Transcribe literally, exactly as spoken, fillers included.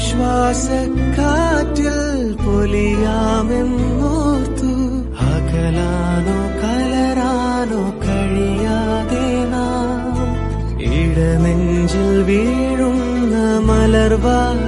ശ്വാസക്കാറ്റിൽ പൊലിയാമെന്നോർത്തു അകലാനോ കലരാനോ കഴിയാതെ നാം ഇടനെഞ്ചിൽ വീഴുന്ന മലർവാ